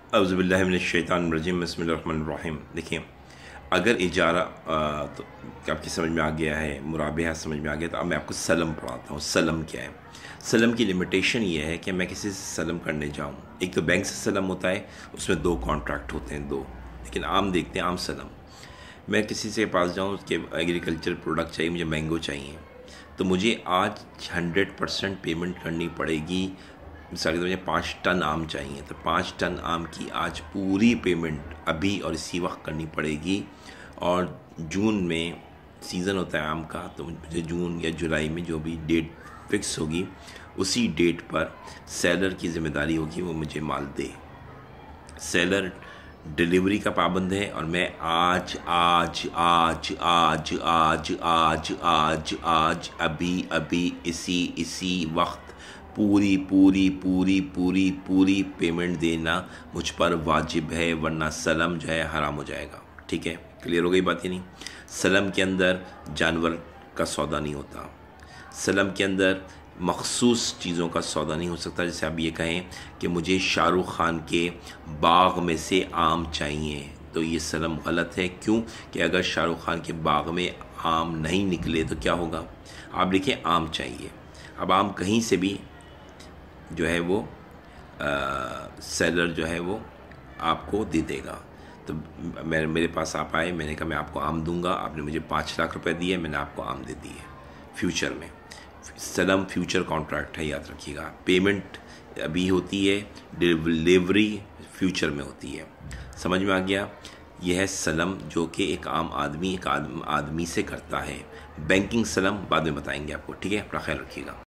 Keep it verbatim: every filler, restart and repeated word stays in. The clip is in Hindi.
औज़ुबिल्लाहि मिनश्शैतानिर्रजीम बिस्मिल्लाहिर्रहमानिर्रहीम। देखिए, अगर इजारा आ, तो आपकी समझ में आ गया है, मुराबहा समझ में आ गया, तो अब मैं आपको सलम पढ़ाता हूँ। सलम क्या है? सलम की लिमिटेशन ये है कि मैं किसी से सलम करने जाऊँ, एक तो बैंक से सलम होता है, उसमें दो कॉन्ट्रैक्ट होते हैं, दो। लेकिन आम देखते हैं, आम सलम, मैं किसी से पास जाऊँ, उसके एग्रीकल्चर प्रोडक्ट चाहिए, मुझे मैंगो चाहिए, तो मुझे आज हंड्रेड परसेंट पेमेंट करनी पड़ेगी। मिसाल के तौर पर मुझे पाँच टन आम चाहिए, तो पाँच टन आम की आज पूरी पेमेंट अभी और इसी वक्त करनी पड़ेगी। और जून में सीज़न होता है आम का, तो मुझे जून या जुलाई में जो भी डेट फिक्स होगी, उसी डेट पर सेलर की ज़िम्मेदारी होगी वो मुझे माल दे। सेलर डिलीवरी का पाबंद है, और मैं आज आज आज आज आज आज आज आज अभी अभी इसी इसी वक्त पूरी पूरी पूरी पूरी पूरी पेमेंट देना मुझ पर वाजिब है, वरना सलम जो है हराम हो जाएगा। ठीक है, क्लियर हो गई बात? ही नहीं, सलम के अंदर जानवर का सौदा नहीं होता, सलम के अंदर मखसूस चीज़ों का सौदा नहीं हो सकता। जैसे आप ये कहें कि मुझे शाहरुख खान के बाग में से आम चाहिए, तो ये सलम गलत है। क्यों? कि अगर शाहरुख खान के बाग में आम नहीं निकले तो क्या होगा? आप लिखें आम चाहिए, अब आम कहीं से भी जो है वो आ, सेलर जो है वो आपको दे देगा। तो मैं मेरे पास आप आए, मैंने कहा मैं आपको आम दूंगा, आपने मुझे पाँच लाख रुपए दिए, मैंने आपको आम दे दिए फ्यूचर में। सलम फ्यूचर कॉन्ट्रैक्ट है, याद रखिएगा। पेमेंट अभी होती है, डिलीवरी फ्यूचर में होती है। समझ में आ गया? यह है सलम, जो कि एक आम आदमी एक आदमी, आदमी से करता है। बैंकिंग सलम बाद में बताएंगे आपको। ठीक है, अपना ख्याल रखिएगा।